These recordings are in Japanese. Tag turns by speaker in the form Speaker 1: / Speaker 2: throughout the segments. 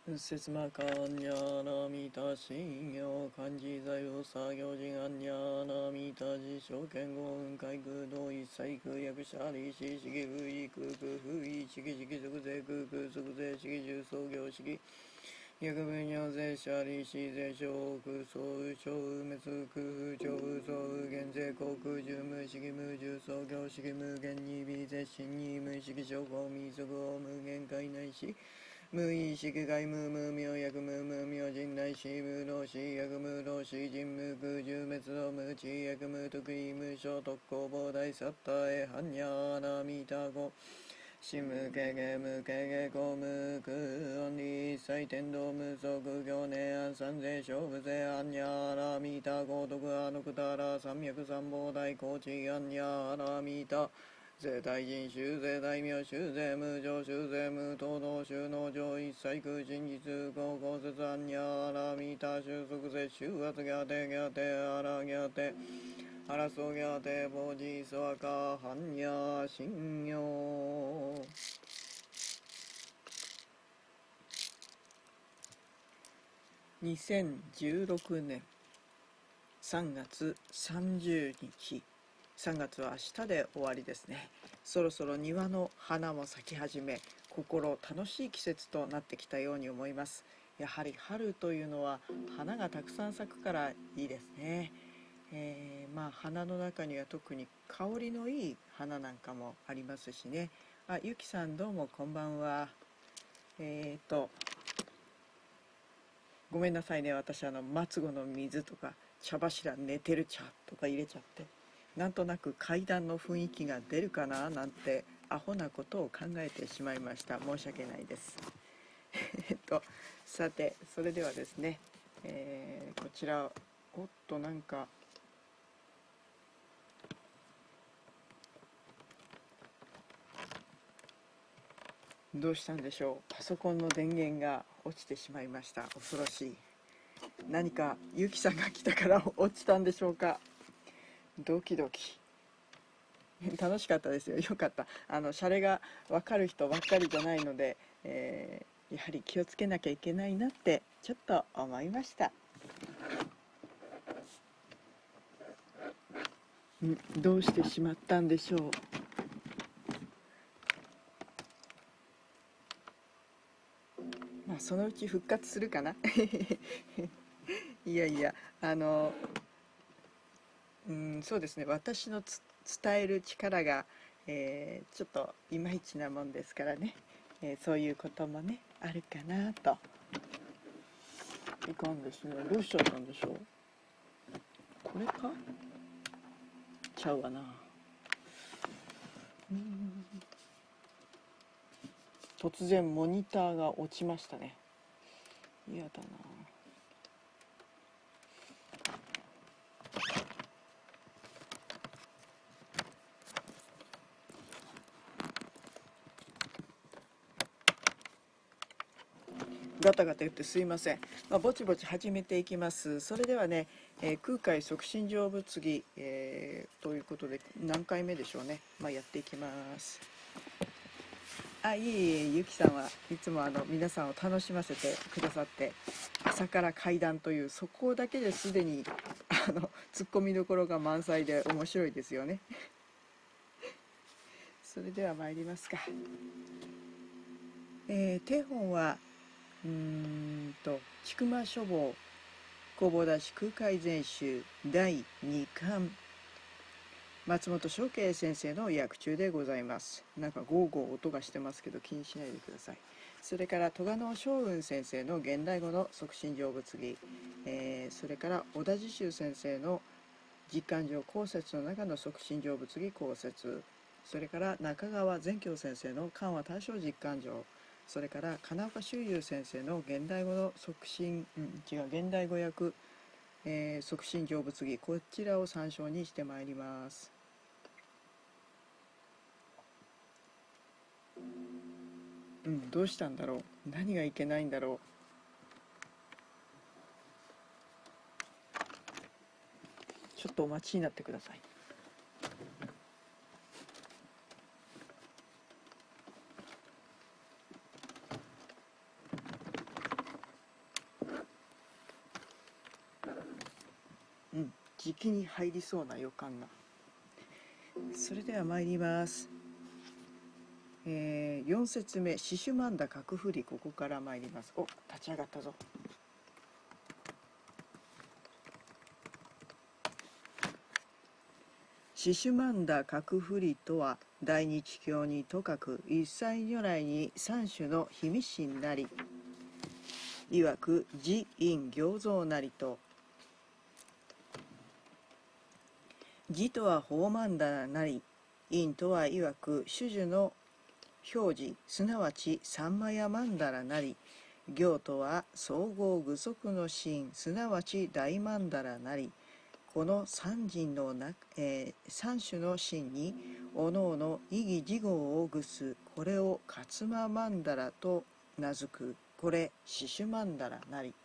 Speaker 1: 節魔カンニャナミタ信用漢字座用作業時間ニャナミタ自称剣豪雲海空同一細空役者利子式不意空空不意式式即税空空即税式重創業式役分尿税者利子税小空総雨小雨滅空風超雨総雨減税航空重無式無重創業式無限に微絶心に無式小法未速を無限界内し無意識外無無明薬無無明人内死無老死薬無老死人無空重滅の無知薬無得意無所特攻膨大サッタエハンニャーナミタゴシムケゲムケゲコムクオンリ一切天道無足行ネアン三世勝負税アンニャーラミタゴ徳アノクタラ三脈三宝大高知アンニャーラミタ税大人衆税大名衆税無常衆税無東道衆農場一切空真実高校説アンニャーラミタ収束税収圧ギャテギャテアラギャテアラソギャテボジソワカハンニャ信用2016年3月30日3月は明日で終わりですね。そろそろ庭の花も咲き始め、心楽しい季節となってきたように思います。やはり春というのは花がたくさん咲くからいいですね。花の中には特に香りのいい花なんかもありますしね。ゆきさんどうもこんばんは。ごめんなさいね、私松子の水とか茶柱寝てる茶とか入れちゃって、なんとなく階段の雰囲気が出るかななんてアホなことを考えてしまいました。申し訳ないですさてそれではですね、こちらなんかどうしたんでしょう。パソコンの電源が落ちてしまいました。恐ろしい。何かゆきさんが来たから落ちたんでしょうか。ドキドキ。楽しかったですよ。よかった。シャレが分かる人ばっかりじゃないので、やはり気をつけなきゃいけないなってちょっと思いました。どうしてしまったんでしょう。そのうち復活するかな。いやいや、そうですね、私の伝える力が、ちょっといまいちなもんですからね、そういうこともねあるかなと。いかんですね。どうしちゃったんでしょう。これかちゃうわな。突然モニターが落ちましたね。嫌だな。ガタガタ言ってすいません。ぼちぼち始めていきます。それではね、空海促進成仏儀、ということで何回目でしょうね。やっていきます。いえいえ、ゆきさんはいつも皆さんを楽しませてくださって、朝から怪談というそこだけですでにツッコミどころが満載で面白いですよね。それでは参りますか。手本は千曲書房弘法大師空海全集第2巻松本正慶先生の訳中でございます。なんかゴーゴー音がしてますけど気にしないでください。それから戸賀野昌雲先生の現代語の促進成仏儀、それから小田治修先生の実感上講説の中の促進成仏儀講説、それから中川善教先生の漢和大正実感上、それから金岡修雄先生の現代語の促進、現代語訳、促進成仏儀、こちらを参照にしてまいります。どうしたんだろう。何がいけないんだろう。ちょっとお待ちになってください。 じきに入りそうな予感が。それでは参ります。4節目、シシュマンダ角振り、ここから参ります。お、立ち上がったぞ。シシュマンダ角振りとは、大日経にとかく一切如来に三種の秘密心なり、いわく自因行造なりと、自とは法曼荼羅なり、因とはいわく種々の表示、すなわち三摩耶曼荼羅なり、行とは総合具足の心、すなわち大曼荼羅なり、この三人の三種の心におのおの意義事号を具す、これを勝間曼荼羅と名付く。これシシュマンダラなり。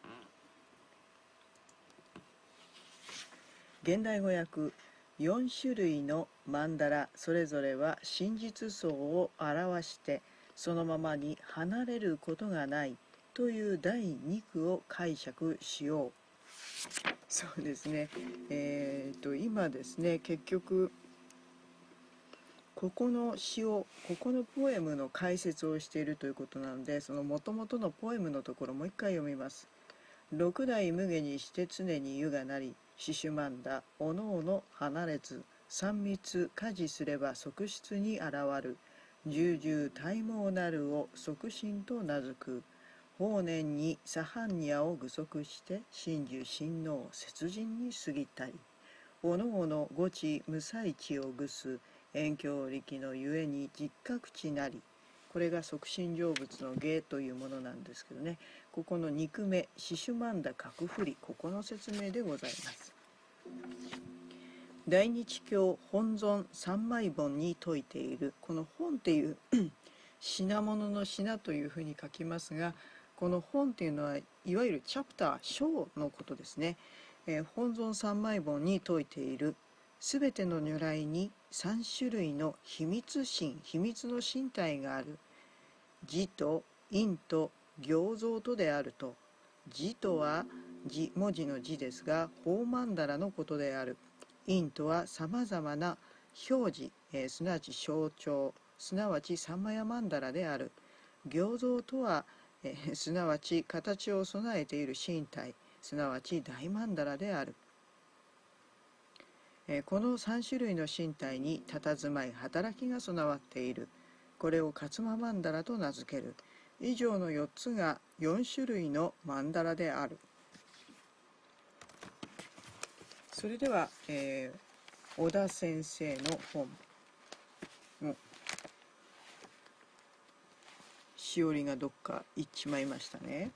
Speaker 1: 現代語訳、4種類の曼荼羅それぞれは真実相を表してそのままに離れることがないという第2句を解釈しよう。そうですね。今ですね、結局ここの詩を、ここのポエムの解説をしているということなので、その元々のポエムのところもう一回読みます。六代無下にして常に湯がなり、シシュマンダおのおの離れず、三密家事すれば側室に現る。重々体毛なるを側心と名付く。法然に左般若を具足して真珠親王節人に過ぎたり、おのおの五知無才知を具す遠境力のゆえに実覚知なり。これが即心成仏の芸というものなんですけどね、ここの2句目、シシュマンダ角振り、ここの説明でございます。大日経本尊三枚本に説いている、この本っていう品物の品というふうに書きますが、この本っていうのはいわゆるチャプター章のことですね。本尊三枚本に説いているすべての如来に3種類の秘密心、秘密の身体がある。自と因と行造とであると。自とは文字の字ですが法曼荼羅のことである。因とはさまざまな表示、すなわち象徴、すなわち三摩耶曼荼羅である。行造とは、すなわち形を備えている身体、すなわち大曼荼羅である。この3種類の身体に佇まい働きが備わっている。これを勝間曼荼羅と名付ける。以上の4つが4種類の曼荼羅である。それでは、小田先生の本のしおりがどっか行っちまいましたね。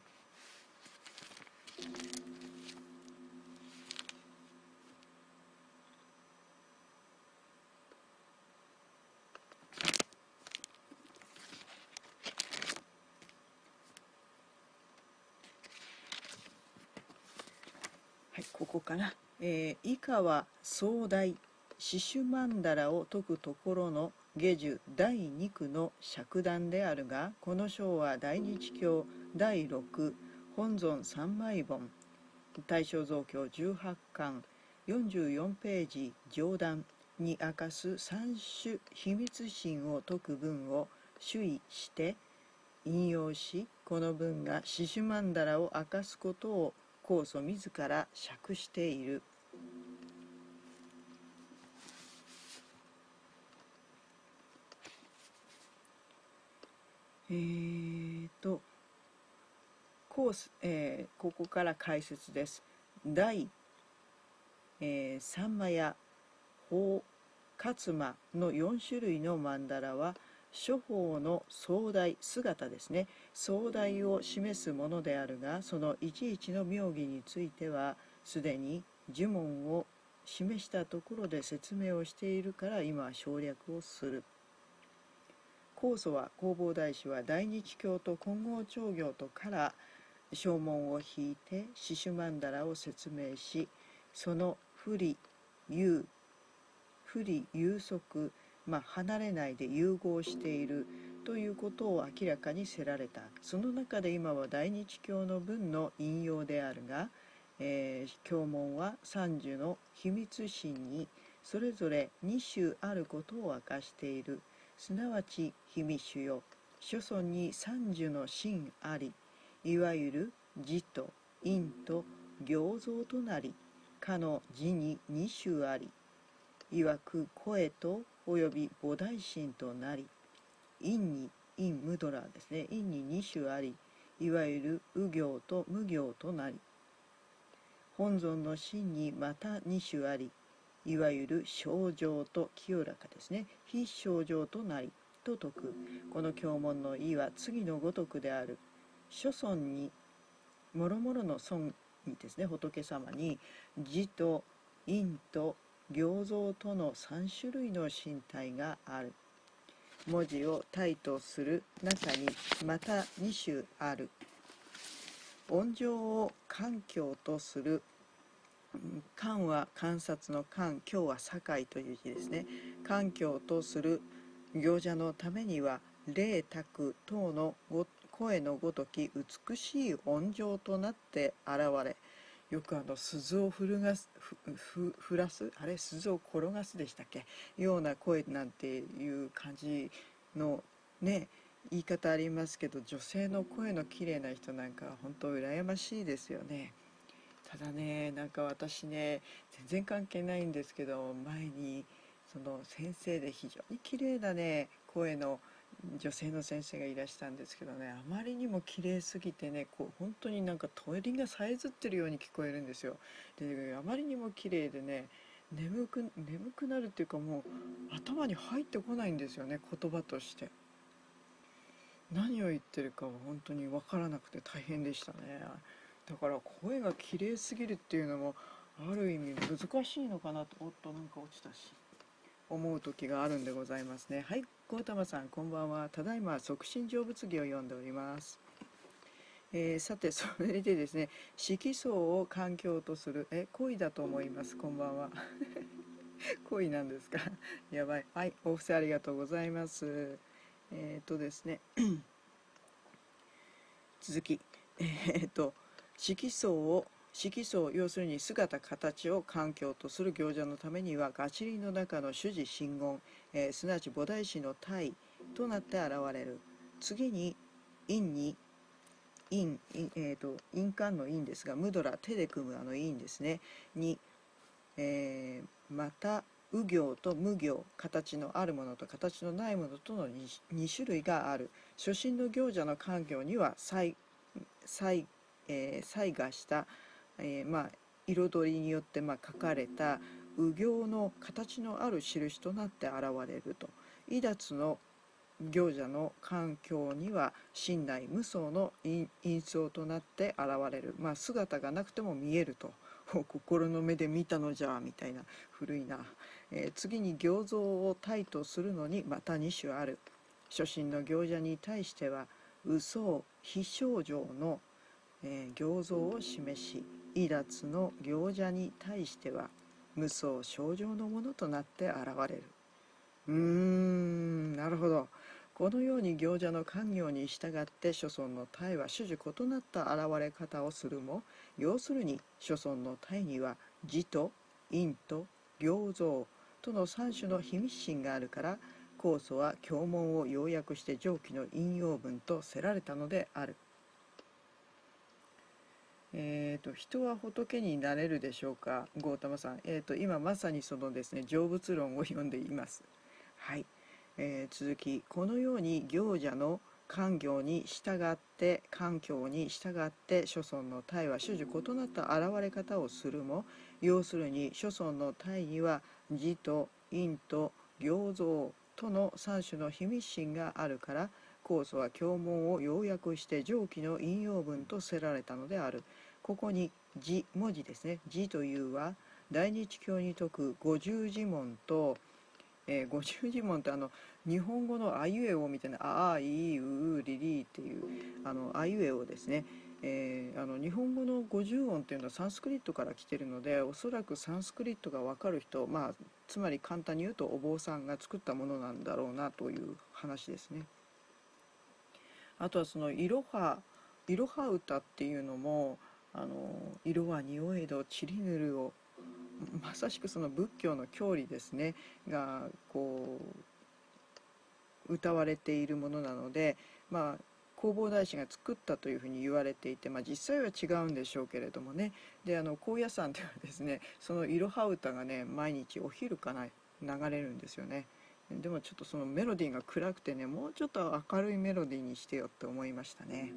Speaker 1: はい、ここかな。以下は壮大シシュマンダラを説くところの下樹第2句の釈談であるが、この章は大日経第6本尊三枚本大正造経18巻44ページ上段に明かす三種秘密心を説く文を主意して引用し、この文がシシュマンダラを明かすことを高祖自ら釈している。ここから解説です。第、三摩耶法勝間の4種類の曼荼羅は諸法の壮大姿ですね、壮大を示すものであるが、そのいちいちの妙義についてはすでに呪文を示したところで説明をしているから今は省略をする。高祖は弘法大師は大日経と金剛長行とから証文を引いてシシュマンダラを説明し、その不利有足、離れないで融合しているということを明らかにせられた。その中で今は大日経の文の引用であるが、 経文は三種の秘密心にそれぞれ2種あることを明かしている。すなわち秘密種よ、諸尊に三種の心あり、いわゆる字と因と行造となり、かの字に2種あり、いわく声とおよび菩提心となり、因に因無ドラですね、因に2種あり、いわゆる右行と無行となり、本尊の心にまた2種あり、いわゆる清浄と清らかですね、非清浄となりと説く。この経文の意は次のごとくである。諸尊にもろもろの尊にですね、仏様に字と因と行造との3種類の身体がある。文字を体とする中にまた2種ある。音情を観境とする。観は観察の観、境は境という字ですね。観境とする行者のためには霊卓等の声のごとき美しい音情となって現れ、よく鈴を振らす、鈴を転がすでしたっけ、ような声なんていう感じのね、言い方ありますけど、女性の声の綺麗な人なんか本当羨ましいですよね。ただね、なんか私ね、全然関係ないんですけど、前にその先生で非常に綺麗なね声の女性の先生がいらしたんですけどね、あまりにも綺麗すぎてね、本当になんか鳥がさえずってるように聞こえるんですよ。で、あまりにも綺麗でね、眠くなるっていうか、もう頭に入ってこないんですよね、言葉として。何を言ってるかは本当に分からなくて大変でしたね。だから声が綺麗すぎるっていうのもある意味難しいのかなと、おっとなんか落ちたし、思う時があるんでございますね。はい、ゴータマさんこんばんは。ただいま即身成仏儀を読んでおります。さて、それでですね、色相を環境とする恋だと思います。こんばんは。恋なんですか？やばい。はい、お布施ありがとうございます。ですね、続き、色相、要するに姿形を環境とする行者のためには、ガチリの中の主事真言、すなわち菩提心の体となって現れる。次に因に印鑑の印ですが、ムドラ、手で組む印ですねに、また右行と無行、形のあるものと形のないものとの 2種類がある。初心の行者の環境には彩画した、彩りによって書かれた右行の形のある印となって現れると。伊達の行者の環境には心内無相の因相となって現れる、姿がなくても見えると。心の目で見たのじゃみたいな、古いな。次に行造を体とするのにまた2種ある。初心の行者に対しては右相非清浄の、行造を示し、伊達の行者に対しては無相清浄のものとなって現れる。なるほど。このように行者の官業に従って諸尊の体は種々異なった現れ方をするも、要するに諸尊の体には字と因と行造との三種の秘密心があるから、高祖は経文を要約して上記の引用文とせられたのである。人は仏になれるでしょうか、ゴータマさん。今まさにそのですね、成仏論を読んでいます。はい。続き、このように行者の官業に従って環境に従って諸尊の体は種々異なった現れ方をするも、要するに諸尊の体には字と因と行造との三種の秘密心があるから、高祖は経文を要約して上記の引用文とせられたのである。ここに字、文字ですね、字というは大日経に説く五十字文と、五十字文って日本語のあいうえおみたいな、あいうりりっていうあいうえおですね。日本語の50音っていうのはサンスクリットから来てるので、おそらくサンスクリットが分かる人、つまり簡単に言うとお坊さんが作ったものなんだろうなという話ですね。あとはそのいろは歌っていうのも色は匂えど散りぬるを、まさしくその仏教の教理ですねがこう歌われているものなので、弘法大師が作ったというふうに言われていて、実際は違うんでしょうけれどもね。で高野山ではですね、そのいろは歌がね毎日お昼かな流れるんですよね。でもちょっとそのメロディーが暗くてね、もうちょっと明るいメロディーにしてよって思いましたね。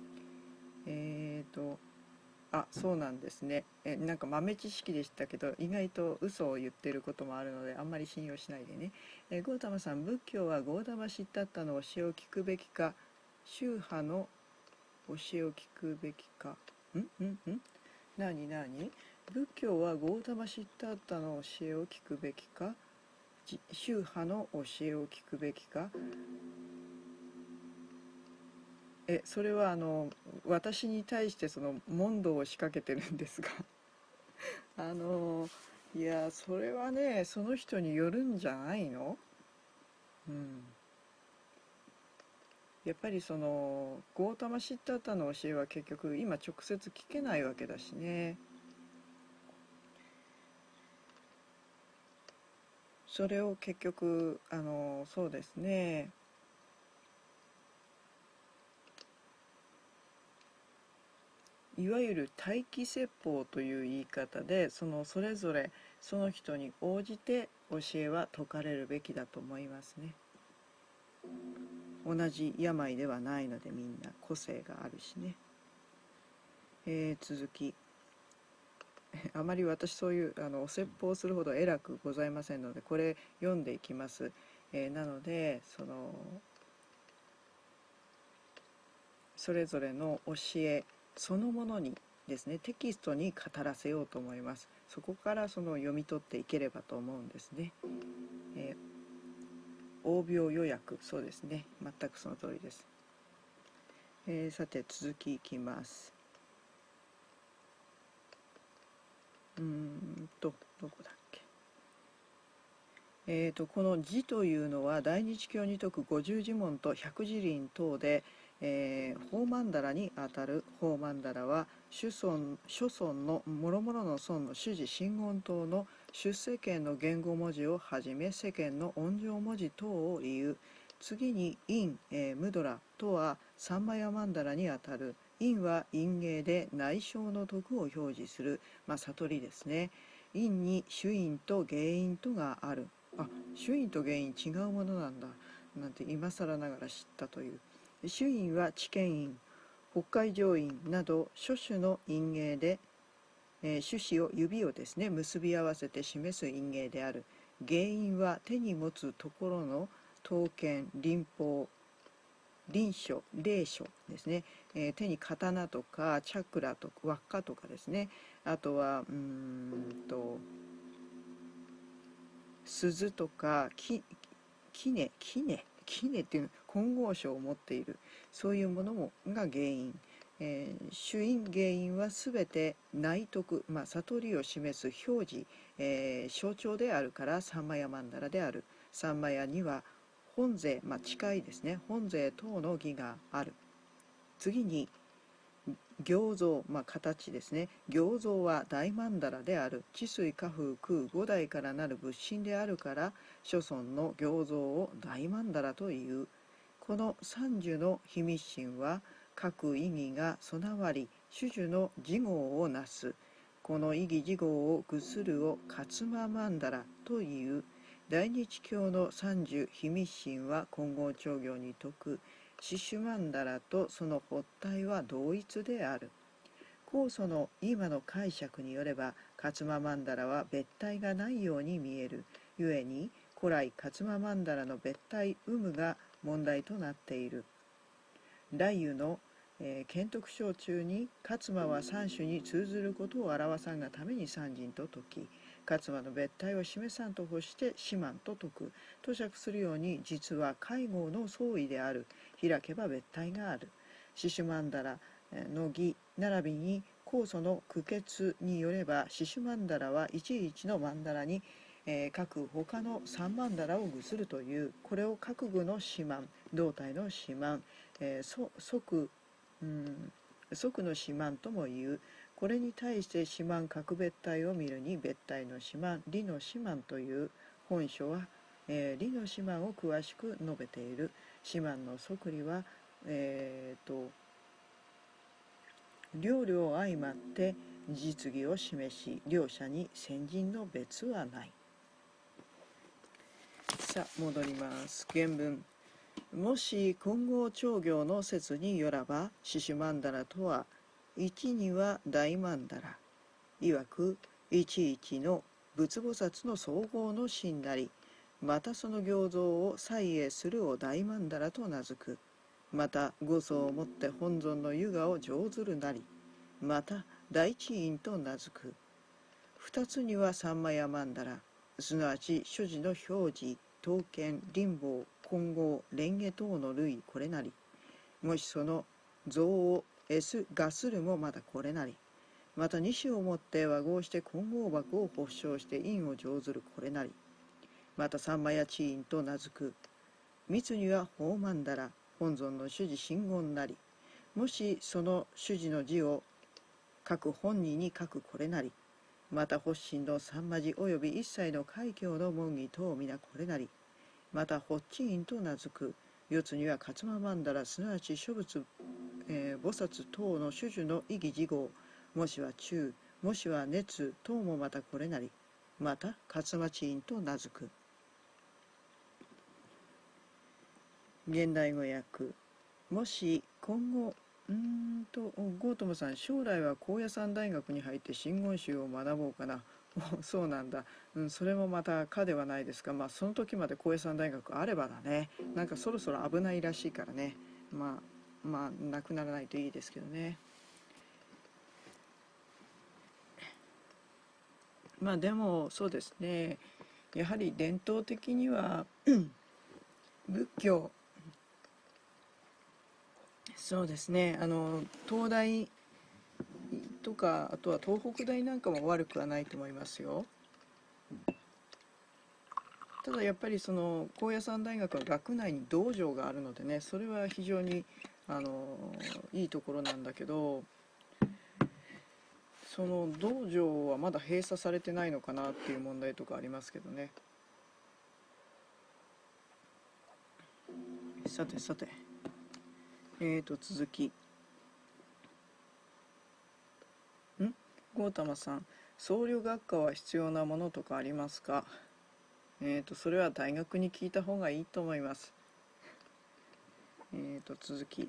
Speaker 1: そうなんですね。なんか豆知識でしたけど、意外と嘘を言ってることもあるので、あんまり信用しないでね。ゴータマさん、仏教はゴータマシッタッタの教えを聞くべきか、宗派の教えを聞くべきか。何仏教はゴータマシッタッタの教えを聞くべきか、宗派の教えを聞くべきか。それは私に対してその問答を仕掛けてるんですがいやそれはねその人によるんじゃないの。やっぱりそのゴータマ・シッタータの教えは結局今直接聞けないわけだしね。それを結局そうですね、いわゆる待機説法という言い方で、それぞれその人に応じて教えは説かれるべきだと思いますね。同じ病ではないのでみんな個性があるしね。続きあまり私そういうお説法するほど偉くございませんので、これ読んでいきます。なのでそれぞれの教えそのものにですね、テキストに語らせようと思います。そこから読み取っていければと思うんですね。応病予約、そうですね、全くその通りです。さて続きいきます。どこだっけ。この字というのは大日教に説く五十呪文と百字輪等で、法曼荼羅にあたる。法曼荼羅は諸村の諸々の村の主事真言等の出世間の言語文字をはじめ世間の音上文字等を言う。次に陰、ムドラとは三マヤ曼荼羅にあたる。陰は陰芸で内省の徳を表示する、悟りですね。陰に主因と原因とがある。主因と原因違うものなんだなんて今更ながら知ったという。主因は知見因、北海上因など諸種の因芸で、種子を指をですね結び合わせて示す因芸である。原因は手に持つところの刀剣、輪法、輪書、霊書ですね、手に刀とかチャクラとか輪っかとかですね、あとは鈴とかきねっていう混合書を持っている、そういうものが原因。主因原因はすべて内徳、悟りを示す表示、象徴であるから三マヤ曼荼羅である。三マヤには本税、誓いですね、本税等の儀がある。次に行造、形ですね。行造は大曼荼羅である。治水家風空五代からなる仏心であるから、諸村の行造を大曼荼羅という。この三樹の秘密心は、各意義が備わり、種々の事号をなす。この意義事号をぐするを勝間曼荼羅という。大日教の三樹秘密心は金剛長行に説く。シシュマンダラとその発体は同一である。高祖の今の解釈によれば、勝間曼荼羅は別体がないように見える。故に古来勝間曼荼羅の別体有無が問題となっている。雷雨の賢徳章中に勝間は三種に通ずることを表さんがために三人と説き、勝間の別体を示さんと欲して四万と説く。吐釈するように実は介護の相違である。開けば別体がある。シシュマンダラの儀並びに高祖の苦血によれば、シシュマンダラは11のマンダラに、各他の三マンダラを具するという。これを各具の四万、胴体の四万、即の四万ともいう。 これに対して四万格別体を見るに別体の四万理の四万という本書は、理の四万を詳しく述べている。四万の即理は、両々相まって実義を示し、両者に先人の別はない。さあ戻ります。原文。もし金剛長行の説によらば、獅子曼荼羅とは一には大曼荼羅、いわく一一の仏菩薩の総合の心なり、またその行像を再営するを大曼荼羅と名付く。また五層をもって本尊の湯河を上ずるなり、また第一院と名付く。二つには三摩耶曼荼羅、すなわち所持の表示、刀剣、輪宝、金剛、蓮華等の類これなり、もしその像を画するもまたこれなり、また二種をもって和合して金剛箱を発祥して院を上ずるこれなり、また三摩耶智院と名付く。三つには法曼荼羅、本尊の主事真言なり、もしその主事の字を各本人に書くこれなり、また発心の三魔字及び一切の海峡の門義等皆これなり、また発地院と名付く。四つには勝間曼荼羅、すなわち諸仏、菩薩等の種々の意義事号、もしは中、もしは熱等もまたこれなり、また勝間地院と名付く。現代語訳。もし今後ゴートムさん、将来は高野山大学に入って真言宗を学ぼうかな。そうなんだ、それもまたかではないですか。まあその時まで高野山大学あればだね。なんかそろそろ危ないらしいからね。まあなくならないといいですけどね。まあでもそうですね、やはり伝統的には仏教、そうですね、東大とか、あとは東北大なんかも悪くはないと思いますよ。ただやっぱりその高野山大学の学内に道場があるのでね、それは非常にいいところなんだけど、その道場はまだ閉鎖されてないのかなっていう問題とかありますけどね。さてさて、続き。ゴータマさん、僧侶学科は必要なものとかありますか？それは大学に聞いた方がいいと思います。続き。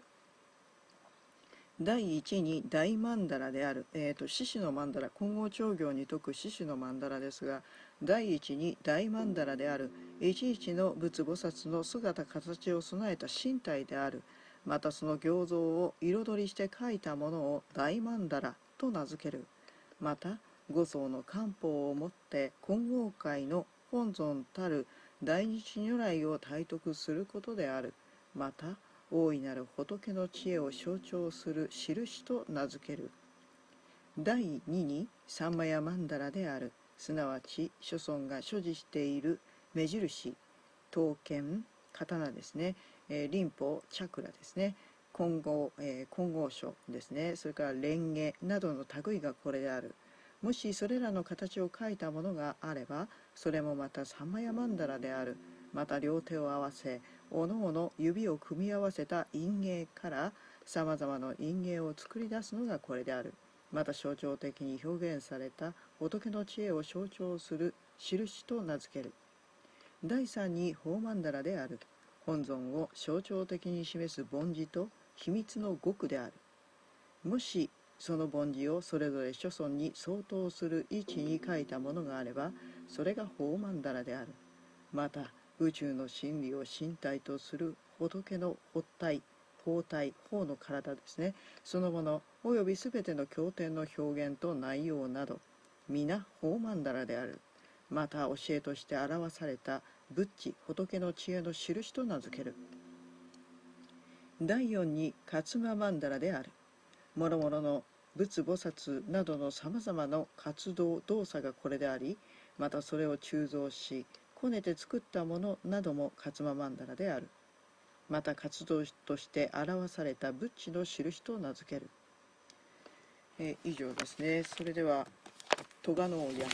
Speaker 1: 第一に大曼荼羅である、獅子の曼荼羅、金剛長行に説く獅子の曼荼羅ですが、第一に大曼荼羅である一一の仏菩薩の姿形を備えた身体である、またその行像を彩りして描いたものを大曼荼羅と名付ける。また五層の漢方をもって金剛界の本尊たる大日如来を体得することである。また大いなる仏の知恵を象徴する印と名付ける。第二に三摩耶曼荼羅である、すなわち諸尊が所持している目印、刀剣、刀ですね、輪宝、チャクラですね、金剛書ですね、それから蓮華などの類がこれである。もしそれらの形を描いたものがあれば、それもまた三摩耶曼荼羅である。また両手を合わせ、おのおの指を組み合わせた陰影からさまざまな陰影を作り出すのがこれである。また象徴的に表現された仏の知恵を象徴する印と名付ける。第三に法曼荼羅である。本尊を象徴的に示す梵字と秘密の極である。もしその梵字をそれぞれ諸尊に相当する位置に書いたものがあれば、それが法曼荼羅である。また宇宙の真理を身体とする仏の発体、法体、法の体ですね、そのものおよびすべての経典の表現と内容など、皆法曼荼羅である。また教えとして表された仏智、仏の知恵の印と名付ける。第四に勝間曼荼羅である。もろもろの仏菩薩などのさまざまな活動動作がこれであり、またそれを鋳造しこねて作ったものなども勝間曼荼羅である。また活動として表された仏智の印と名付ける。 以上ですね。それではトガの訳。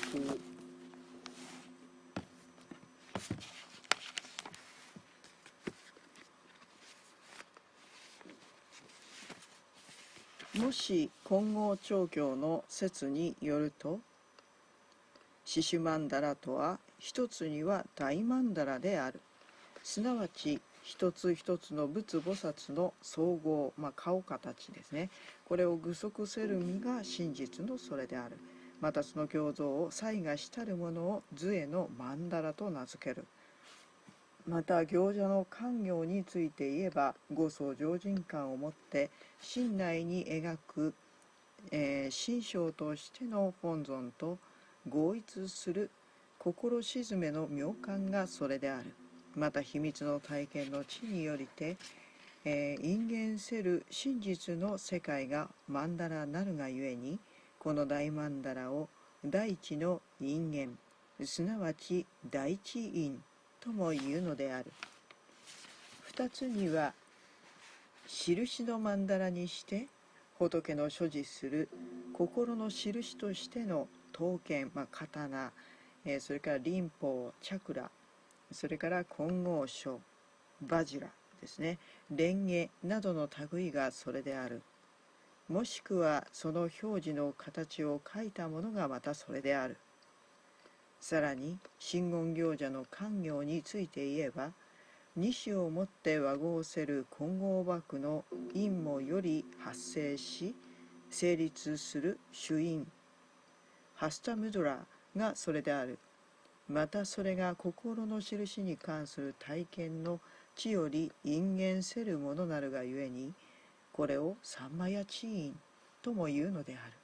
Speaker 1: もし金剛長教の説によると、シシュマンダラとは一つには大マンダラである。すなわち一つ一つの仏菩薩の総合、顔形ですね。これを具足せる身が真実のそれである。またその胸像を際がしたるものを図へのマンダラと名付ける。また行者の官業について言えば、五層常人感をもって心内に描く、心象としての本尊と合一する心鎮めの妙感がそれである。また秘密の体験の地によりて、因縁せる真実の世界がマンダラなるがゆえに、この大マンダラを第一の因縁、すなわち第一因とも言うのである。二つには印のマンダラにして仏の所持する心の印としての刀剣、刀、それから輪法、チャクラ、それから金剛書、バジラですね、蓮華などの類がそれである。もしくはその表示の形を描いたものがまたそれである。さらに真言行者の官業について言えば、二種をもって和合せる金剛幕の陰もより発生し成立する主因ハスタムドラがそれである。またそれが心の印に関する体験の地より因縁せるものなるがゆえに、これをサンマヤチーンとも言うのである。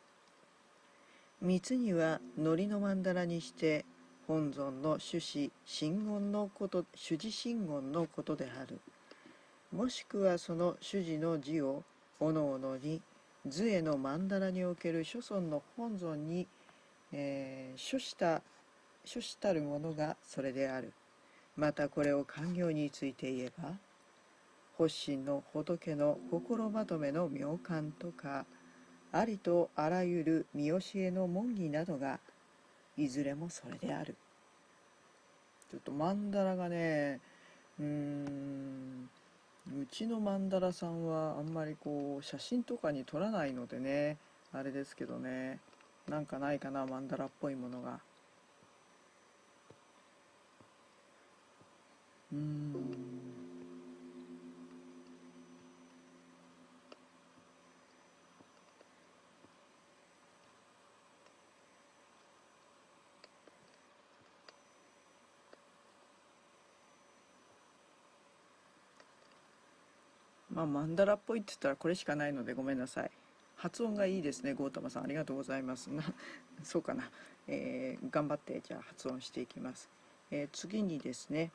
Speaker 1: 三つには糊の曼荼羅にして本尊の主旨真言のこと、主事真言のことである。もしくはその主事の字をおのおのに図への曼荼羅における諸尊の本尊に、諸したるものがそれである。またこれを官業について言えば、発心の仏の心まとめの妙観とか、ありとあらゆる見教えの門義などがいずれもそれである。ちょっと曼荼羅がね、うちの曼荼羅さんはあんまりこう写真とかに撮らないのでね、あれですけどね、なんかないかな、曼荼羅っぽいものが。曼荼羅っぽいって言ったらこれしかないのでごめんなさい。発音がいいですね、ゴータマさん、ありがとうございます。そうかな、頑張ってじゃあ発音していきます。次にですね、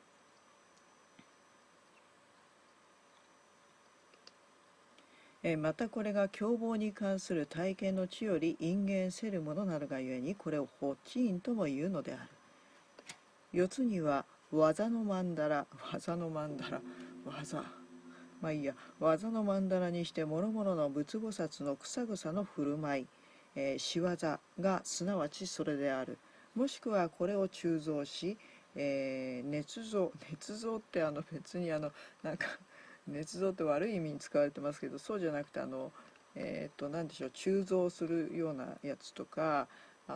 Speaker 1: またこれが凶暴に関する体験の地より因縁せるものなるがゆえに、これをホチーンとも言うのである。四つには技の曼荼羅、技の曼荼羅、技、いいや、技の曼荼羅にして諸々の仏菩薩の草草の振る舞い、仕業がすなわちそれである。もしくはこれを鋳造し、捏造って別になんか捏造って悪い意味に使われてますけど、そうじゃなくて何でしょう、鋳造するようなやつとか、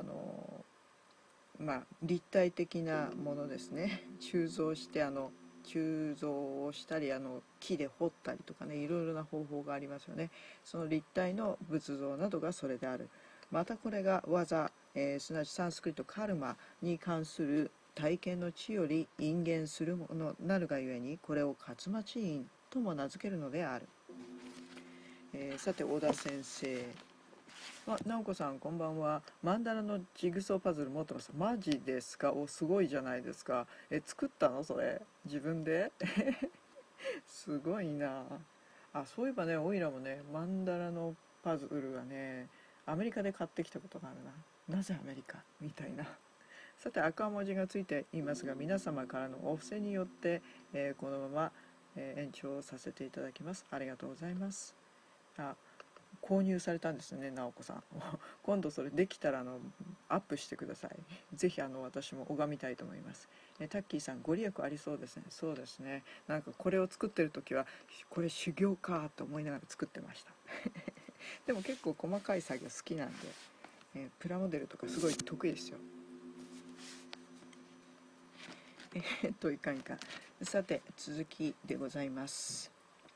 Speaker 1: 立体的なものですね。鋳造して鋳造をしたり木で彫ったりとかね、いろいろな方法がありますよね。その立体の仏像などがそれである。またこれが技、すなわちサンスクリットカルマに関する体験の地より因縁するものなるがゆえに、これを勝町院とも名付けるのである。さて小田先生、直子さんこんばんは。曼荼羅のジグソーパズル持ってます。マジですか？すごいじゃないですか。作ったのそれ自分で？すごいな。そういえばね、オイラもね、曼荼羅のパズルがね、アメリカで買ってきたことがあるな。なぜアメリカみたいな。さて赤文字がついていますが、皆様からのお布施によって、このまま、延長させていただきます。ありがとうございます。 購入されたんですよね、直子さん。今度それできたらアップしてください。ぜひ私も拝みたいと思います。タッキーさん、ご利益ありそうですね。そうですね。なんかこれを作ってる時はこれ修行かと思いながら作ってました。でも結構細かい作業好きなんで、プラモデルとかすごい得意ですよ。いかんいかん。さて続きでございます。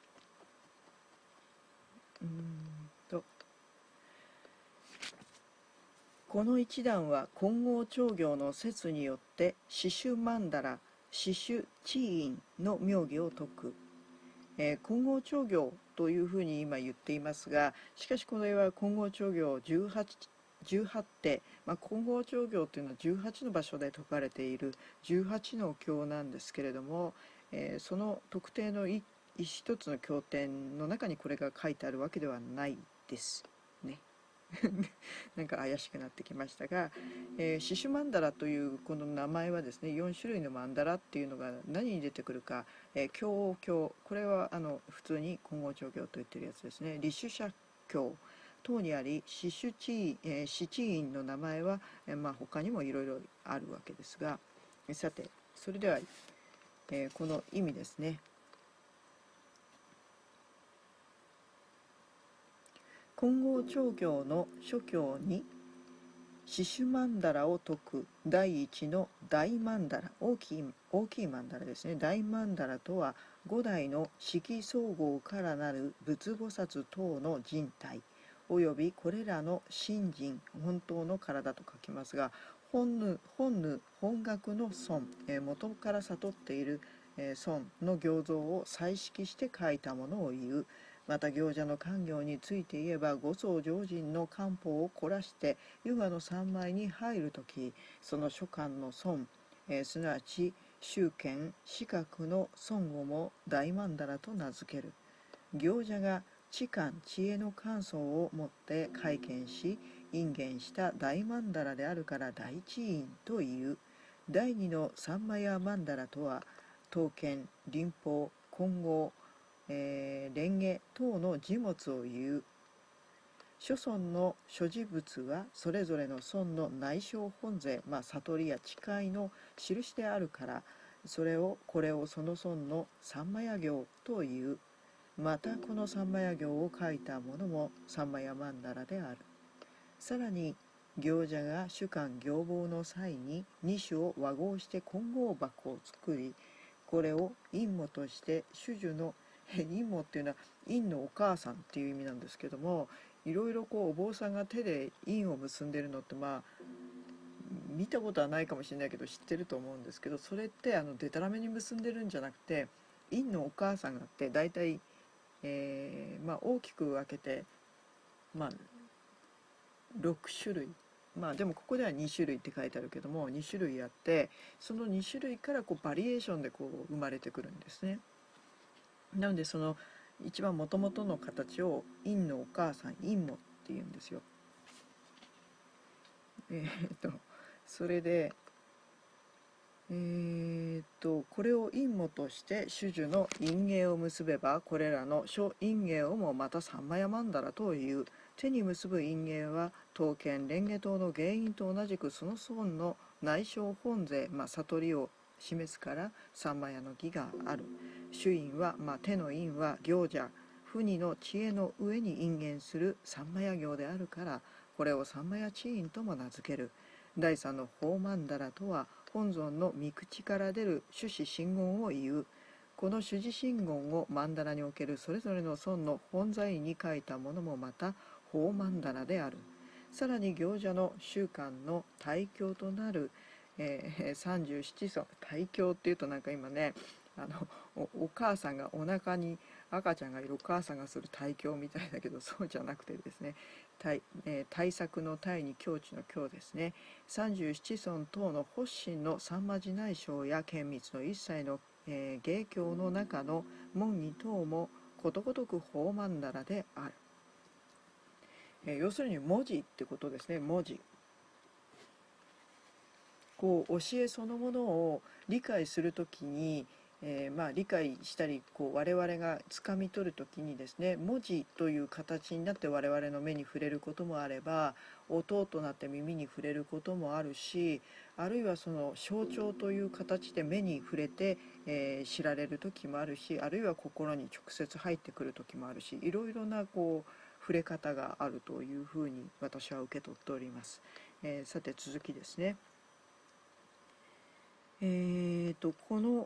Speaker 1: この一段は金剛長行の説によって四種曼荼羅四種地院の妙義を説く、金剛長行というふうに今言っていますが、しかしこれは金剛長行18手、金剛長行というのは18の場所で説かれている18の経なんですけれども、その特定の一つの経典の中にこれが書いてあるわけではないですね。なんか怪しくなってきましたが、シシュマンダラというこの名前はですね、4種類のマンダラっていうのが何に出てくるか、経これは普通に金剛長経と言ってるやつですね。立種者経等にあり、四地院の名前は、他にもいろいろあるわけですが、さてそれでは、この意味ですね。金剛長経の諸経に四種曼荼羅を説く第一の大曼荼羅、大きい曼荼羅ですね。大曼荼羅とは五代の色総合からなる仏菩薩等の人体およびこれらの真人本当の体と書きますが、本学の尊、元から悟っている尊の行像を彩色して書いたものを言う。また行者の官行について言えば、五層常人の漢方を凝らしてヨガの三昧に入るとき、その諸観の尊、すなわち宗見四角の尊をも大曼荼羅と名付ける。行者が知観知恵の感想をもって会見し因縁した大曼荼羅であるから大知院という。第二の三昧曼荼羅とは刀剣輪法金剛蓮華等の事物を言う。諸尊の所持物はそれぞれの尊の内省本税、悟りや誓いの印であるから、これをその尊の三昧行という。またこの三昧行を書いたものも三昧曼荼羅である。さらに行者が主観行房の際に二種を和合して金剛箱を作り、これを陰母として種々の陰母っていうのは陰のお母さんっていう意味なんですけども、いろいろお坊さんが手で陰を結んでるのって見たことはないかもしれないけど知ってると思うんですけど、それってデタラメに結んでるんじゃなくて、陰のお母さんがあって大体、大きく分けて、6種類、でもここでは2種類って書いてあるけども、2種類あって、その2種類からバリエーションで生まれてくるんですね。なのでその一番元々の形を陰のお母さん陰母っていうんですよ。それでこれを陰母として種々の因縁を結べば、これらの諸因縁をもまた三昧曼荼羅という。手に結ぶ因縁は刀剣蓮華等の原因と同じくその尊の内省本税、悟りを示すから三昧の義がある。主因は、手の因は行者不二の知恵の上に因縁する三昧行であるから、これを三昧知因とも名付ける。第三の法曼荼羅とは本尊の御口から出る種子真言を言う。この種子真言を曼荼羅におけるそれぞれの尊の本在に書いたものもまた法曼荼羅である。さらに行者の習慣の大教となる、37尊、大教っていうとなんか今ね、お母さんがお腹に赤ちゃんがいるお母さんがする大教みたいだけど、そうじゃなくてですね、大作の大に境地の境ですね。37尊等の発心の三魔寺内省や厳密の一切の、芸教の中の門に等もことごとく法曼荼羅である。要するに文字ってことですね。文字、教えそのものを理解するときに、 理解したり我々がつかみ取る時にですね、文字という形になって我々の目に触れることもあれば、音となって耳に触れることもあるし、あるいはその象徴という形で目に触れて、知られる時もあるし、あるいは心に直接入ってくる時もあるし、いろいろな触れ方があるというふうに私は受け取っております。さて続きですね。この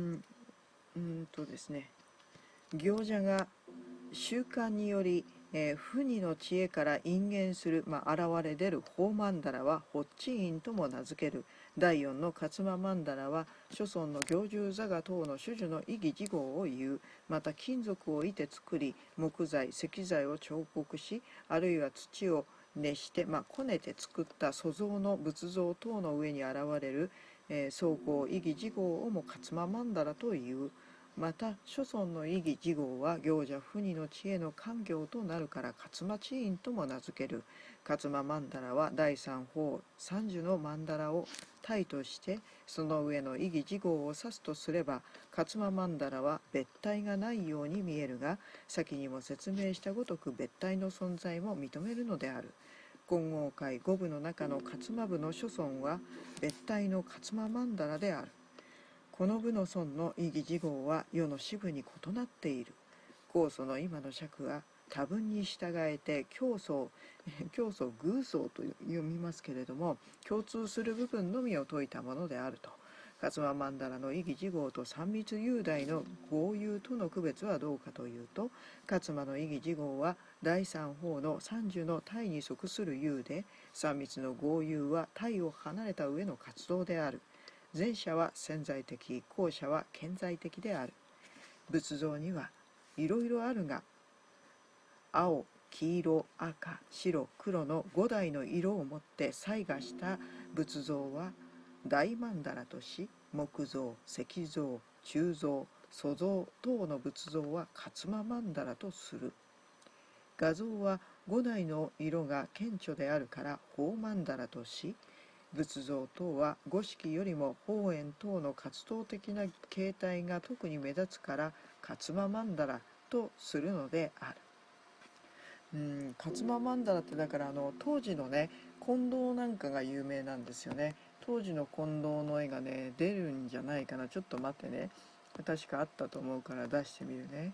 Speaker 1: ですね、行者が習慣により、不二の知恵から因縁する、現れ出る法曼荼羅は発地院とも名付ける。第四の勝間曼荼羅は諸村の行住座が等の種々の意義事号を言う。また金属をいて作り、木材石材を彫刻し、あるいは土を熱して、こねて作った塑像の仏像等の上に現れる、総合意義事号をも勝間曼荼羅という。また諸村の意義事号は行者不二の知恵の官業となるから勝間知院とも名付ける。勝間曼荼羅は第三法三樹の曼荼羅を体としてその上の意義事号を指すとすれば、勝間曼荼羅は別体がないように見えるが、先にも説明したごとく別体の存在も認めるのである。金剛界五部の中の勝間部の諸村は別体の勝間曼荼羅である。この部の村の意義事号は世の支部に異なっている。高祖の今の尺は多分に従えて教祖偶祖と読みますけれども、共通する部分のみを説いたものであると。勝間曼荼羅の意義事号と三密雄大の豪遊との区別はどうかというと、勝間の意義事号は第三法の三樹の体に即する雄で、三密の豪遊は体を離れた上の活動である。前者は潜在的、後者は顕在的である。仏像にはいろいろあるが、青、黄色、赤、白、黒の5台の色をもって彩画した仏像は大曼荼羅とし、木像、石像、鋳像、塑像等の仏像は勝間曼荼羅とする。画像は5台の色が顕著であるから法曼荼羅とし、仏像等は五色よりも法縁等の活動的な形態が特に目立つから勝間曼荼羅とするのである。勝間曼荼羅ってだから当時のね金堂なんかが有名なんですよね。当時の金堂の絵がね出るんじゃないかな。ちょっと待ってね、確かあったと思うから出してみるね。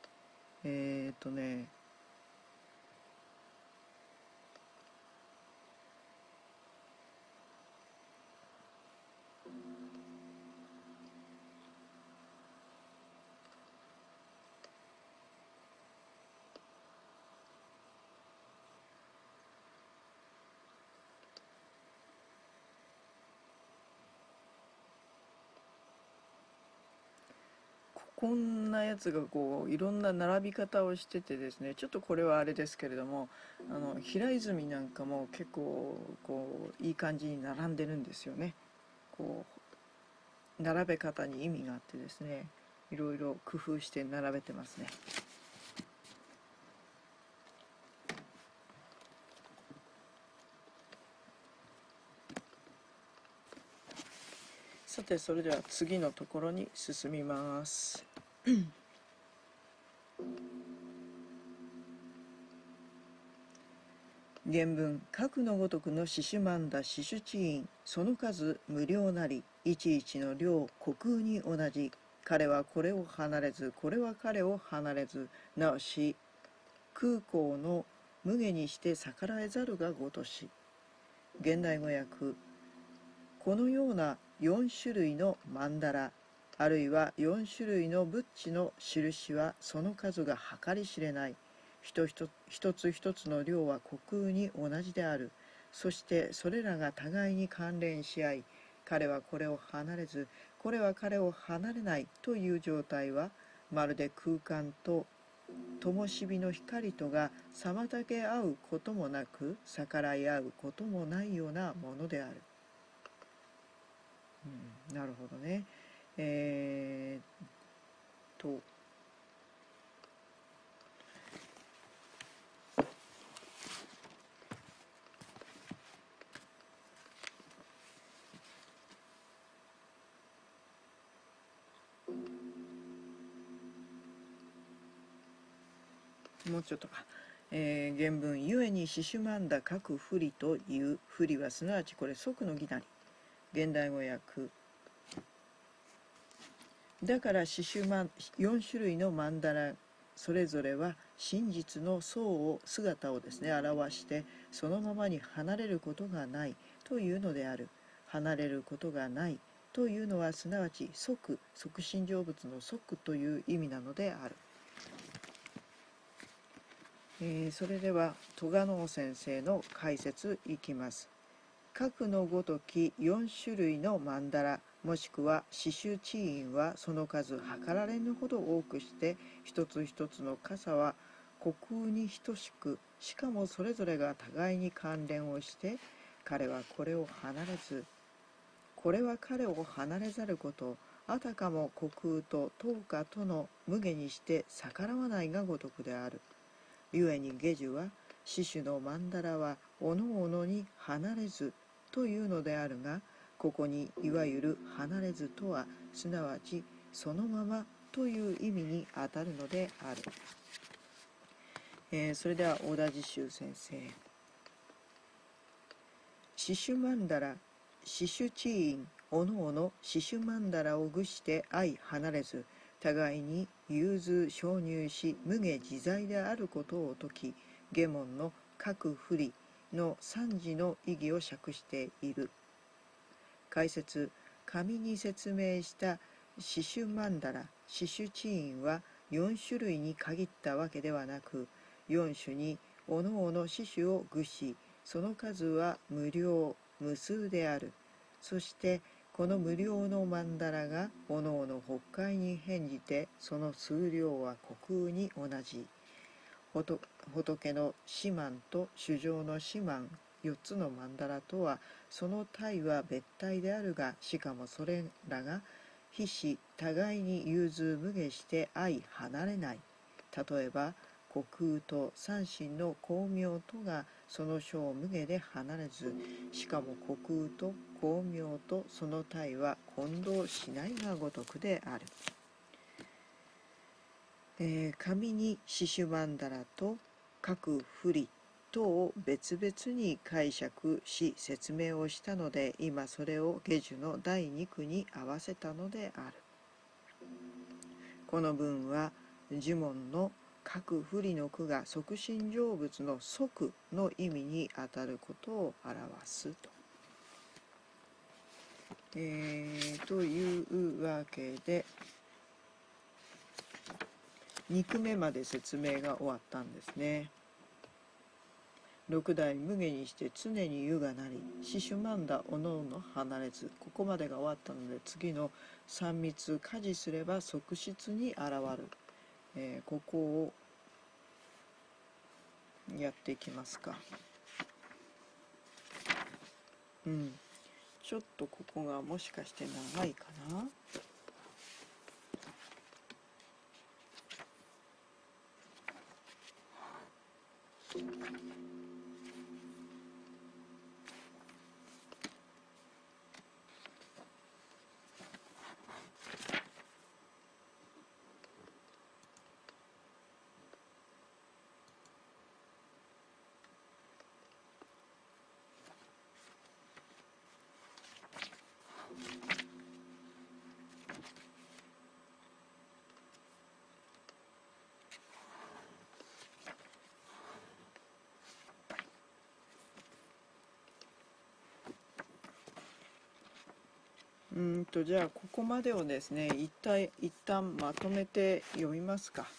Speaker 1: こんなやつがいろんな並び方をしててですね、ちょっとこれはあれですけれども、平泉なんかも結構いい感じに並んでるんですよね。並べ方に意味があってですね、いろいろ工夫して並べてますね。さてそれでは次のところに進みます。原文、核のごとくの獅子曼荼獅子地院、その数無量なり、いちいちの量虚空に同じ。彼はこれを離れず、これは彼を離れず、なおし空港の無下にして逆らえざるがごとし。現代語訳、このような4種類の曼荼羅、あるいは4種類の仏地の印はその数が計り知れない。一つ一つの量は虚空に同じである。そしてそれらが互いに関連し合い、彼はこれを離れず、これは彼を離れないという状態は、まるで空間と灯火の光とが妨げ合うこともなく、逆らい合うこともないようなものである。なるほどね。 もうちょっとか。原文ゆえにシシュマンダ各不利という不利はすなわちこれ即の義なり。現代語訳だから4種類の曼荼羅それぞれは真実の姿をですね表してそのままに離れることがないというのである。離れることがないというのはすなわち即心成仏の即という意味なのである。それでは戸賀能先生の解説いきます。各のごとき4種類の曼荼羅もしくは刺繍地印はその数計られぬほど多くして一つ一つの傘は虚空に等しくしかもそれぞれが互いに関連をして彼はこれを離れずこれは彼を離れざることあたかも虚空と等価との無下にして逆らわないがごとくである。故に下樹は死種の曼荼羅はおのおのに離れずというのであるがここにいわゆる離れずとはすなわちそのままという意味にあたるのである。それでは小田治州先生。死種曼荼羅死種地印おのおの死種曼荼羅を具して相離れず互いに融通承入し無下自在であることを説き下門の各不利の三次の意義を釈している。解説紙に説明した死種曼荼羅死種地印は4種類に限ったわけではなく4種におのおの死種を具しその数は無量無数である。そしてこの無量の曼荼羅がおのおの北海に変じてその数量は虚空に同じ。仏の四曼と衆生の四曼4つの曼荼羅とはその体は別体であるがしかもそれらが非し互いに融通無下して相離れない。例えば虚空と三神の光明とがその小無下で離れずしかも虚空と光明とその体は混同しないがごとくである。紙に死種曼荼羅と各不利等を別々に解釈し説明をしたので今それを下樹の第2句に合わせたのである。この文は呪文の各不利の句が即心成仏の即の意味にあたることを表すと。というわけで2句目まで説明が終わったんですね。六代無下にして常に湯がなり死種曼荼おのおの離れずここまでが終わったので次の三密加持すれば即質に現る、ここをやっていきますか。ちょっとここがもしかして長いかな。じゃあここまでをですね一旦まとめて読みますか。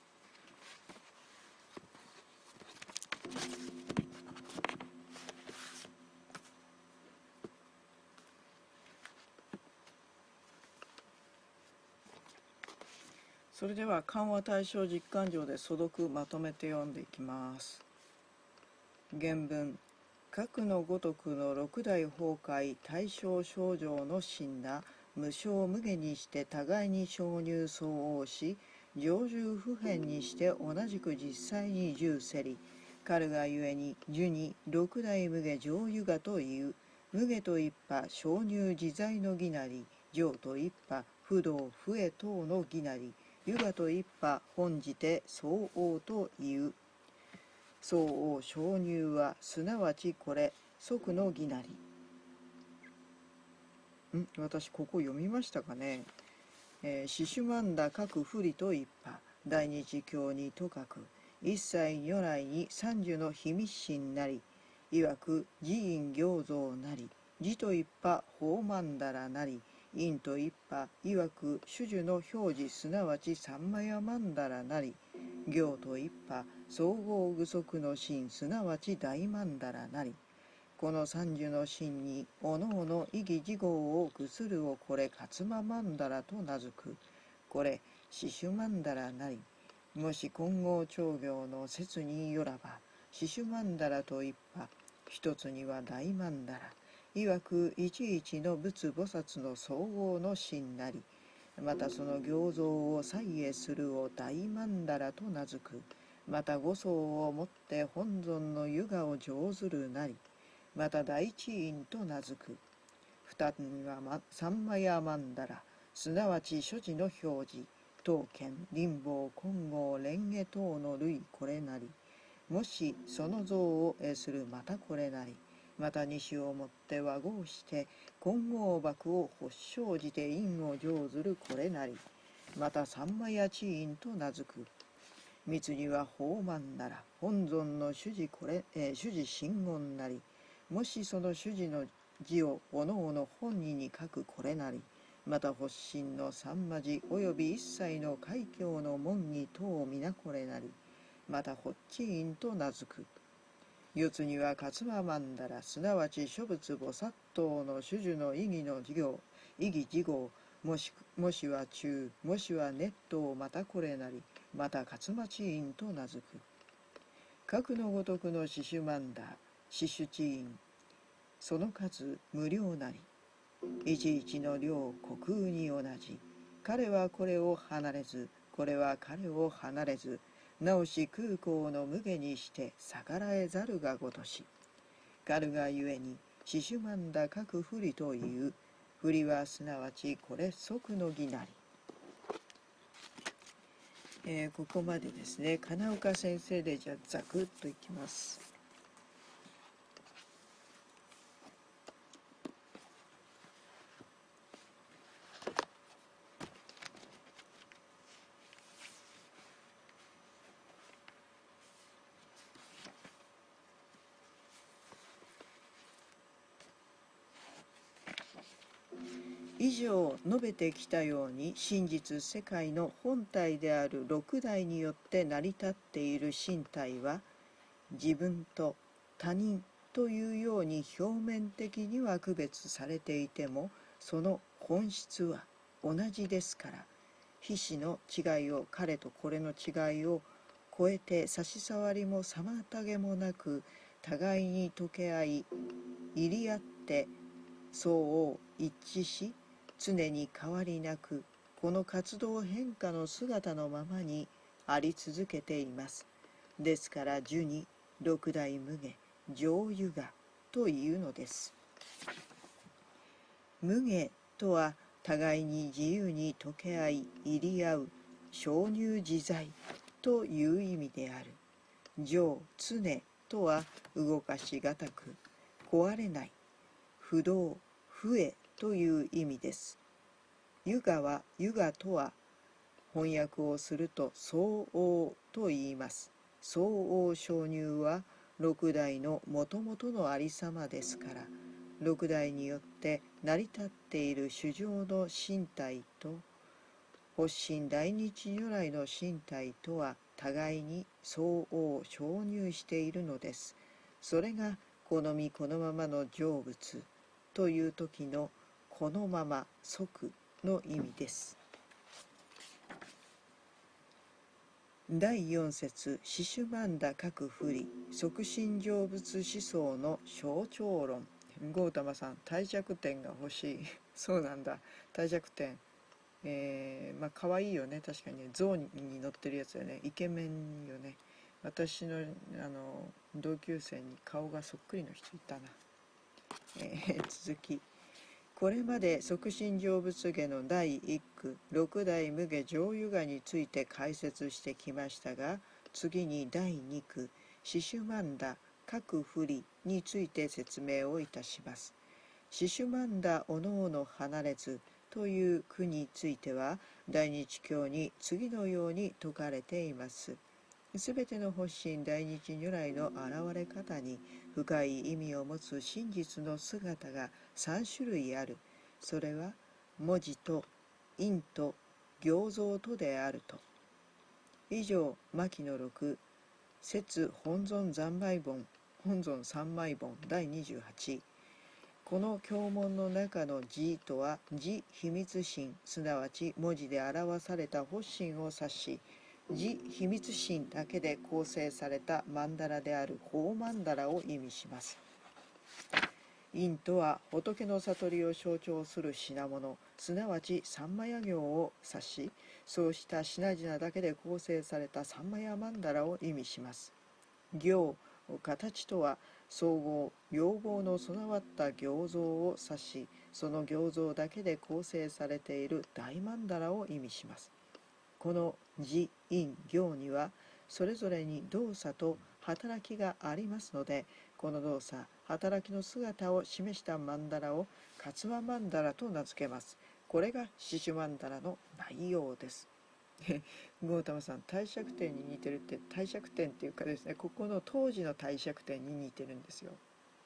Speaker 1: それでは緩和対象実感情で素読まとめて読んでいきます。原文各のごとくの六代崩壊対象症状の真な無償無下にして互いに承入相応し常住不変にして同じく実際に従せりかるがゆえに樹に六代無下上油画という無下と一派承入自在の義なり上と一派不動不栄等の義なりゆがと一派本じて相応という。相応承入はすなわちこれ即の義なり。私ここ読みましたかね。シシュマンダ各不利と一派大日教にとかく一切如来に三樹の秘密心なりいわく寺院行造なり寺と一派法曼荼羅なり院と一派いわく種樹の表示すなわち三摩耶曼荼羅なり行と一派総合具足の心すなわち大曼荼羅なりこの三樹の心におのおの意義事号を具するをこれ勝間曼荼羅と名付くこれシシュ曼荼羅なりもし金剛長行の説によらばシシュ曼荼羅と一派一つには大曼荼羅いわくいちいちの仏菩薩の総合の心なりまたその行造を祭会するを大曼荼羅と名付くまた五層をもって本尊の湯河を上ずるなりまた第一院と名付く二つには三摩耶曼荼羅すなわち所持の表示刀剣輪宝金剛蓮華等の類これなりもしその像を会するまたこれなりまた西をもって和合して金剛幕を発生じて院を上ずるこれなりまた三摩耶智院と名付く三つには法曼荼羅本尊の主事真言なりもしその主事の字をおのおの本人に書くこれなりまた発心の三魔字および一切の海峡の門に等皆これなりまた発地院と名付く四つには勝間曼荼羅すなわち諸仏菩薩等の種々の意義の事業意義事号もしは中もしは熱湯またこれなりまた勝間地院と名付く各のごとくのシシュマンダシシュ地院その数無量なりいちいちの量虚空に同じ彼はこれを離れずこれは彼を離れずなおし空港の無下にして逆らえざるがごとしかるがゆえにシシュマンダ各不利という不利はすなわちこれ即の義なり。ここまでですね。金岡先生でじゃあざくっといきます。以上述べてきたように真実世界の本体である六代によって成り立っている身体は自分と他人というように表面的には区別されていてもその本質は同じですから非死の違いを彼とこれの違いを超えて差し障りも妨げもなく互いに溶け合い入り合って相応一致し常に変わりなくこの活動変化の姿のままにあり続けています。ですから樹に六代無下上油がというのです。無下とは互いに自由に溶け合い入り合う鍾乳自在という意味である。上常とは動かしがたく壊れない不動不栄という意味です。ユガはユガとは翻訳をすると相応と言います。相応承入は六代のもともとのありさまですから六代によって成り立っている主情の身体と発心大日如来の身体とは互いに相応承入しているのです。それがこの身このままの成仏という時のこのまま即の意味です。第4節シシュマンダ各不利即身成仏思想の象徴論。ゴータマさん大弱点が欲しいそうなんだ大弱点まあ可愛いよね確かにね象に乗ってるやつだよねイケメンよね私の同級生に顔がそっくりの人いたな、続きこれまで即身成仏下の第一句六代無下上油画について解説してきましたが、次に第二句シシュマンダ各不利について説明をいたします。シシュマンダおのおの離れずという句については、大日経に次のように説かれています。すべての発心大日如来の現れ方に深い意味を持つ真実の姿が3種類ある。それは文字と印と行像とであると。以上、牧の6説本尊三昧本本尊三昧本第28。この経文の中の字とは字秘密心、すなわち文字で表された発心を指し、字秘密心だけで構成された曼荼羅である法曼荼羅を意味します。印とは仏の悟りを象徴する品物、すなわち三摩耶行を指し、そうした品々だけで構成された三摩耶曼荼羅を意味します。行、形とは総合、要望の備わった行像を指し、その行像だけで構成されている大曼荼羅を意味します。この字、印、行にはそれぞれに動作と働きがありますので、この動作、働きの姿を示した曼荼羅を勝和曼荼羅と名付けます。これがシシュ曼荼羅の内容です。ゴータマさん、帝釈天に似てるって、帝釈天っていうかですね、ここの当時の帝釈天に似てるんですよ。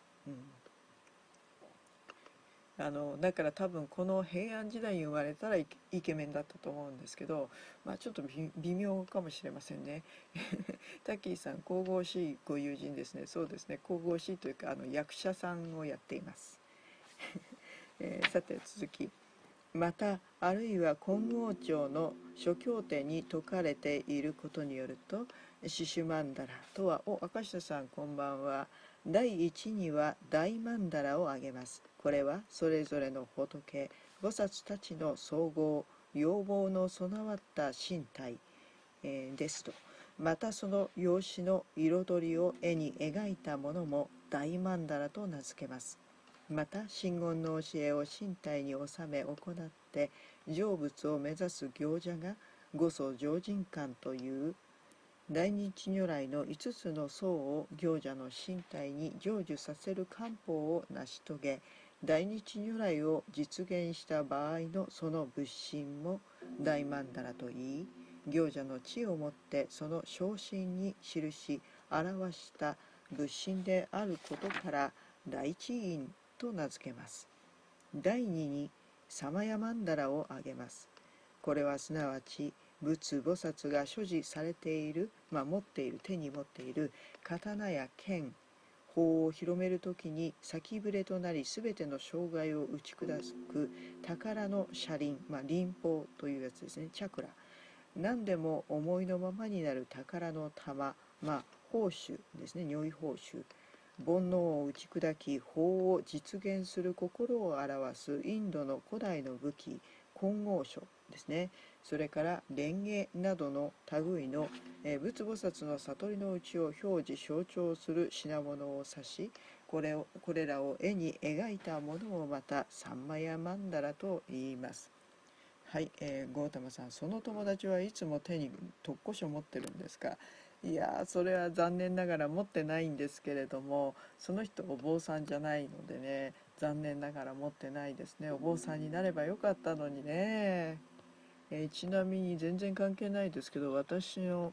Speaker 1: だから多分この平安時代に生まれたらイケメンだったと思うんですけど、ちょっと微妙かもしれませんね。タッキーさん、神々しいご友人ですね。そうですね、神々しいというか役者さんをやっています。さて続き、またあるいは金剛町の諸経典に説かれていることによると、シシュマンダラとは、赤下さんこんばんは。第一には大曼荼羅を挙げます。これはそれぞれの仏、菩薩たちの総合、要望の備わった身体、ですと。またその用紙の彩りを絵に描いたものも大曼荼羅と名付けます。また真言の教えを身体に収め行って成仏を目指す行者が五祖常人観という大日如来の5つの層を行者の身体に成就させる漢方を成し遂げ、大日如来を実現した場合のその仏心も大曼荼羅といい、行者の知をもってその昇進に記し表した仏心であることから第一印と名付けます。第二にサマヤ曼荼羅を挙げます。これはすなわち仏菩薩が所持されている、手に持っている刀や剣、法を広めるときに先触れとなり全ての障害を打ち砕く宝の車輪、輪法というやつですね、チャクラ。何でも思いのままになる宝の玉、宝珠ですね、如意宝珠。煩悩を打ち砕き法を実現する心を表すインドの古代の武器、金剛書ですね。それから蓮華などの類の仏菩薩の悟りの内を表示象徴する品物を指し、これらを絵に描いたものをまた三摩耶曼荼羅と言います。はい、ゴータマさん、その友達はいつも手に特攻書持ってるんですか？いやそれは残念ながら持ってないんですけれども、その人お坊さんじゃないのでね、残念ながら持ってないですね。お坊さんになればよかったのにね。ちなみに全然関係ないですけど、私の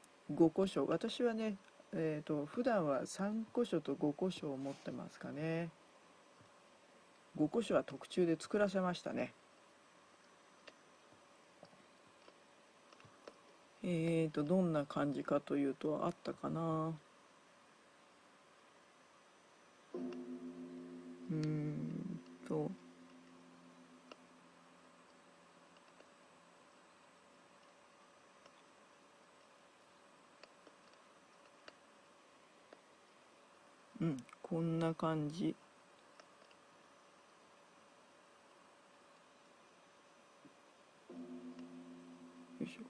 Speaker 1: 5個書、私はね、普段は3個書と5個書を持ってますかね。5個書は特注で作らせましたね。どんな感じかというと、あったかな。とこんな感じ。よいしょ。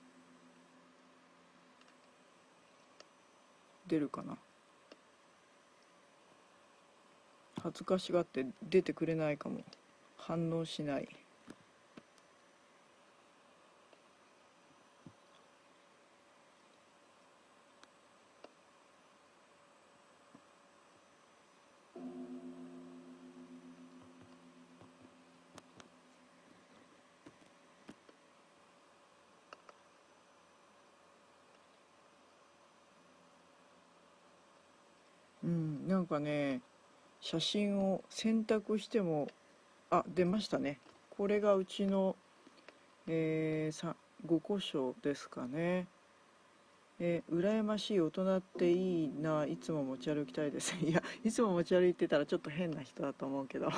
Speaker 1: 出るかな。恥ずかしがって出てくれないかも。 反応しない。なんかね、写真を選択しても、出ましたね。これがうちの、5個書ですかね。羨ましい大人っていいな、いつも持ち歩きたいです。いや、いつも持ち歩いてたらちょっと変な人だと思うけど。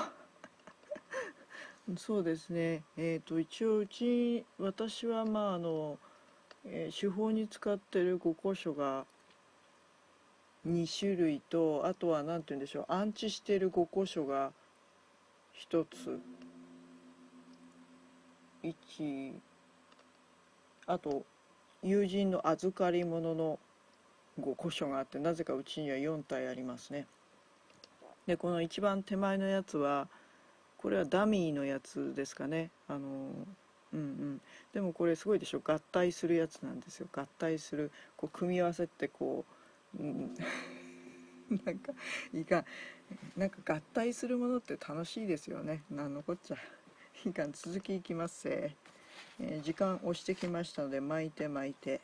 Speaker 1: そうですね。一応私は手法に使ってる5個書が2種類と、あとは何て言うんでしょう、安置してる5個書が1つ、1、あと友人の預かり物の5個書があって、なぜかうちには4体ありますね。で、この一番手前のやつは、これはダミーのやつですかね。でもこれすごいでしょ、合体するやつなんですよ。合体する、こう組み合わせってこう、なんかいかん、なんか合体するものって楽しいですよね。なんのこっちゃ。いかん、続きいきますせ。時間押してきましたので、巻いて巻いて。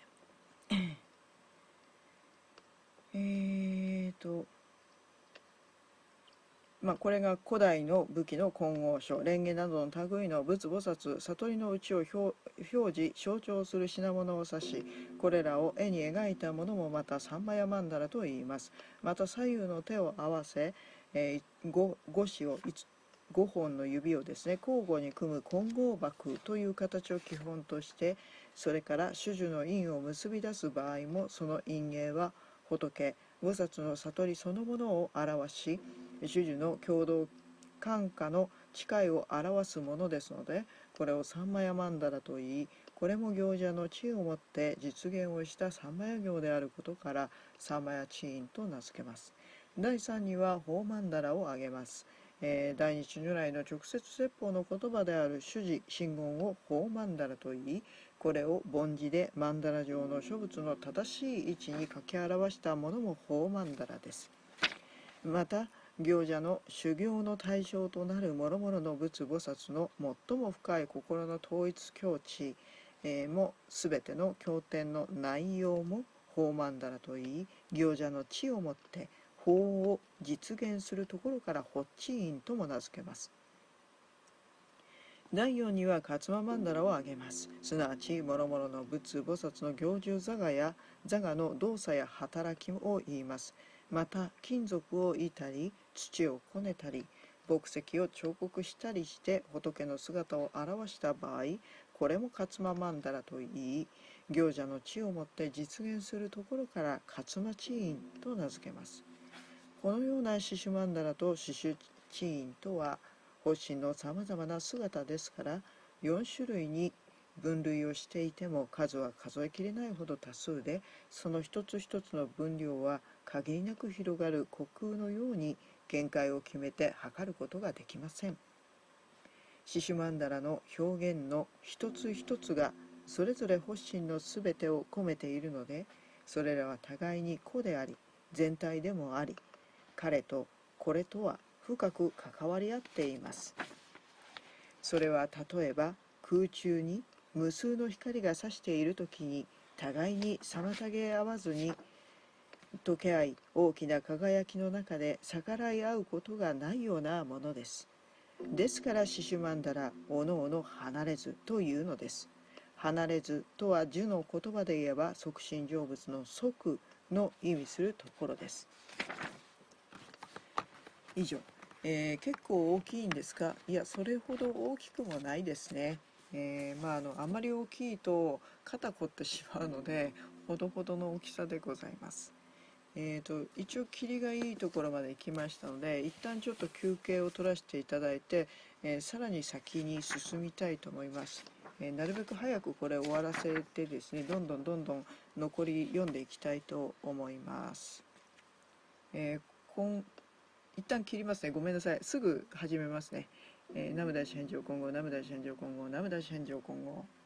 Speaker 1: これが古代の武器の金剛書、蓮華などの類の仏菩薩、悟りの内を表示象徴する品物を指し、これらを絵に描いたものもまたサンマヤマンダラと言います。また左右の手を合わせ、5本の指をですね、交互に組む金剛箔という形を基本として、それから種々の因を結び出す場合も、その因縁は仏菩薩の悟りそのものを表し、種々の共同感化の誓いを表すものですので、これをサンマヤマンダラといい、これも行者の知をもって実現をしたサンマヤ行であることから、サンマヤチーンと名付けます。第3には法マンダラを挙げます。大日如来の直接説法の言葉である主事真言を法マンダラといい、これを梵字でマンダラ上の諸仏の正しい位置に書き表したものも法マンダラです。また行者の修行の対象となる諸々の仏菩薩の最も深い心の統一境地も全ての経典の内容も法マンダラといい、行者の知をもって法を実現するところからホッチーンとも名付けます。第4には勝間曼荼羅を挙げます。すなわち諸々の仏菩薩の行住座がの動作や働きを言います。また金属をいたり土をこねたり墨石を彫刻したりして仏の姿を表した場合、これも勝間曼荼羅といい、行者の知をもって実現するところから勝間知院と名付けます。このような獅子曼荼羅と獅子知院とは法身のさまざまな姿ですから、4種類に分類をしていても数は数えきれないほど多数で、その一つ一つの分量は限りなく広がる虚空のように限界を決めて測ることができません。獅子曼荼羅の表現の一つ一つがそれぞれ法身のすべてを込めているので、それらは互いに個であり全体でもあり、彼とこれとは深く関わり合っています。それは例えば空中に無数の光が差している時に互いに妨げ合わずに溶け合い、大きな輝きの中で逆らい合うことがないようなものです。ですから獅子曼荼羅おのおの離れずというのです。離れずとは儒の言葉で言えば即身成仏の即の意味するところです。以上。結構大きいんですか？いや、それほど大きくもないですね。あまり大きいと肩凝ってしまうので、ほどほどの大きさでございます。一応霧がいいところまで行きましたので、一旦ちょっと休憩を取らせていただいて、さらに先に進みたいと思います。なるべく早くこれ終わらせてですね、どんどん残り読んでいきたいと思います。一旦切りますね。ごめんなさい。すぐ始めますね。 南無大師返上金剛、南無大師返上金剛、南無大師返上金剛。